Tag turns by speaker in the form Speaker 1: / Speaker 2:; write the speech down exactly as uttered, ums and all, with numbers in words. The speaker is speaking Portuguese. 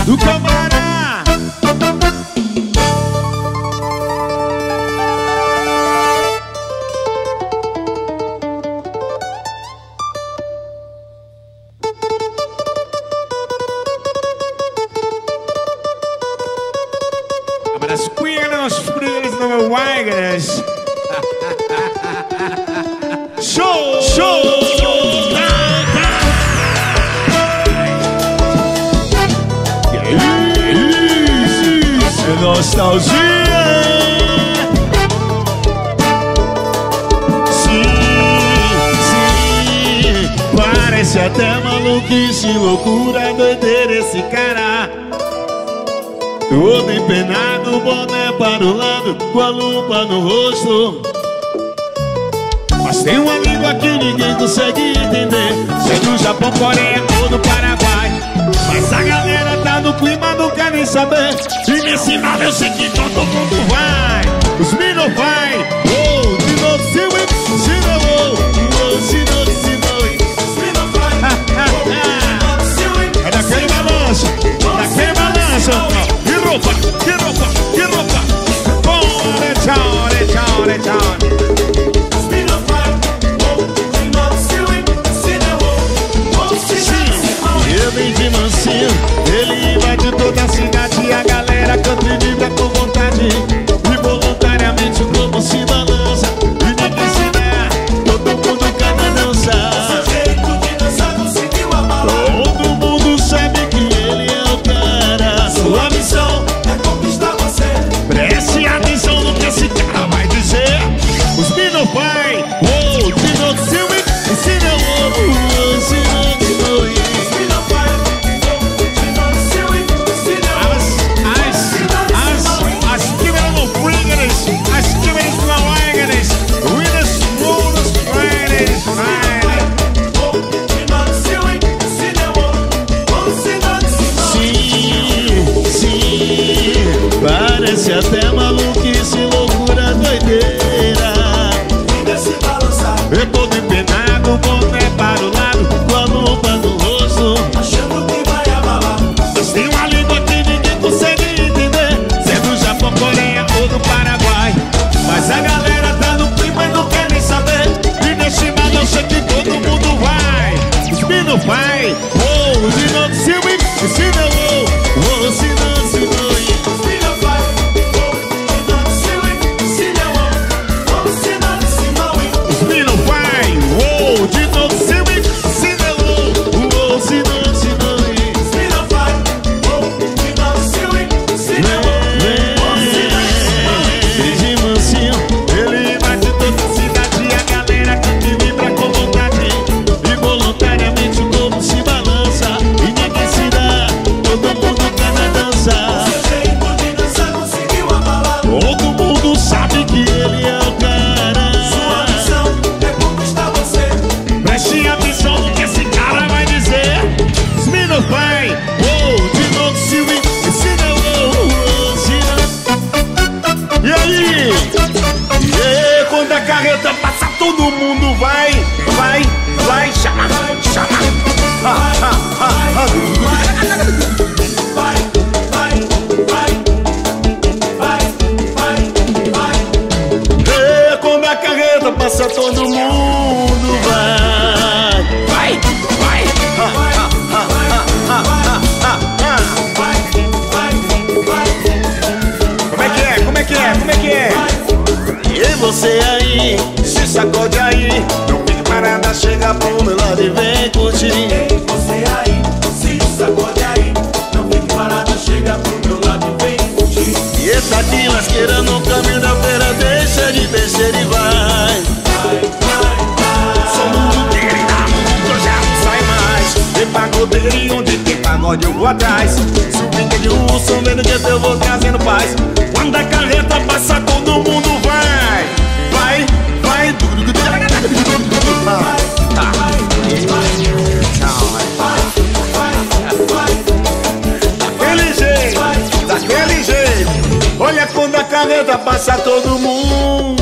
Speaker 1: do Camará. Aber das Queer nos Friedrichs no Weigers. Show! Show! Isso é nostalgia. Sim, sim. Parece até maluquice, loucura, doideira esse cara. Todo empenado, boné para o lado, com a lupa no rosto. Mas tem uma língua que ninguém consegue entender, seja do Japão, Coreia ou do Paraguai. Mas a galera tá no clima, não quer nem saber. E nesse mal eu sei que todo mundo vai. Os meninos vai. Oh, de novo se we, se não oh, se não, se não. Os meninos vai. É daquele balanço, daquele balanço. Que roupa, que roupa, que roupa. Bora, tchau, tchau, tchau. Vem de mansinho, ele invade toda a cidade e a galera canta e vibra com vontade. E voluntariamente o globo se balança e ninguém se dá, todo mundo cai na dança. Esse jeito de dançar conseguiu abalar. Todo mundo sabe que ele é o cara. Sua missão é conquistar você. Preste atenção no que esse cara vai dizer. Os meninos vai, oh, de novo se we, se não, oh, se não, se não. Parece até maluquice, loucura, doideira. Eu tô empenado, boné para o lado, com a lupa no rosto, achando que vai abalar. Mas tem uma língua que ninguém consegue entender, se é do Japão, Coreia ou do Paraguai. Mas a galera tá no clima e não quer nem saber. E nesse mal eu sei que todo mundo vai. Os meninos vai, oh, se não se we, se não oh, oh, se não se não. Todo mundo vai, vai, vai, chama, chama. Ah, ah, ah, ah. Vai, vai, vai, vai, vai, vai. E quando a carreta passa, todo mundo vai, vai, vai. Ah, ah, ah, ah, ah, ah, ah. Vai, vai, vai. Como é que é? Como é que é? Como é que é? E você aí, se sacode aí, não fique parada, chega pro meu lado e vem curtir. Ei, você aí, se sacode aí, não fique parada, chega pro meu lado e vem curtir. E essa aqui lasqueira no caminho da feira, deixa de besteira e vai. Vai, vai, vai. Sou mundo dele, dá mundo, eu já não sai mais. Tem pagodeiro onde tem pagode eu vou atrás. Subindo de urso, vendo que eu vou trazendo paz. Quando a carreta passa, todo mundo vai. Vai, vai, vai, tá. Daquele jeito, daquele jeito. Olha quando a carreta passa, todo mundo